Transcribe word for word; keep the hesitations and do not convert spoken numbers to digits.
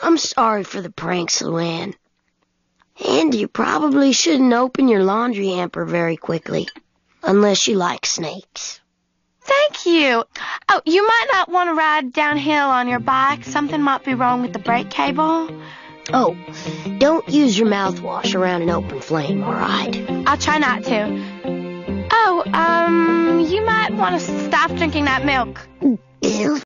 I'm sorry for the pranks, Luann. And you probably shouldn't open your laundry hamper very quickly, unless you like snakes. Thank you. Oh, you might not want to ride downhill on your bike. Something might be wrong with the brake cable. Oh, don't use your mouthwash around an open flame, all right? I'll try not to. Oh, um, you might want to stop drinking that milk. Ew.